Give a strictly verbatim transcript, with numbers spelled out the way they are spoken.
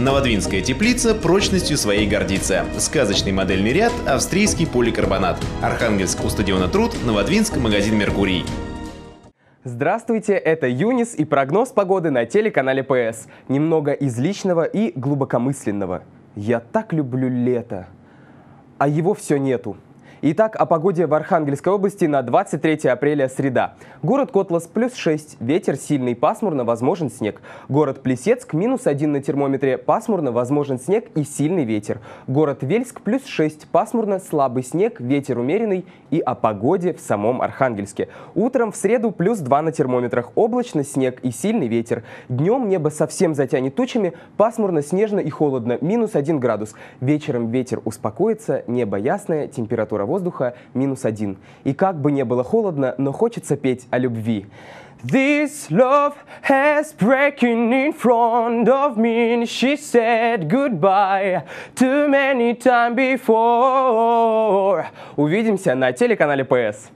Новодвинская теплица прочностью своей гордится. Сказочный модельный ряд австрийский поликарбонат. Архангельск у стадиона Труд, Новодвинск магазин Меркурий. Здравствуйте, это Юнис и прогноз погоды на телеканале ПС. Немного из личного и глубокомысленного. Я так люблю лето, а его все нету. Итак, о погоде в Архангельской области на двадцать третье апреля, среда. Город Котлас плюс шесть, ветер сильный, пасмурно, возможен снег. Город Плесецк минус один на термометре, пасмурно, возможен снег и сильный ветер. Город Вельск плюс шесть, пасмурно, слабый снег, ветер умеренный. И о погоде в самом Архангельске. Утром в среду плюс два на термометрах, облачно, снег и сильный ветер. Днем небо совсем затянет тучами, пасмурно, снежно и холодно, минус один градус. Вечером ветер успокоится, небо ясное, температура воздуха минус один. И как бы не было холодно, но хочется петь о любви. This love has breaking in front of me, and she said goodbye too many times before. Увидимся на телеканале ПС.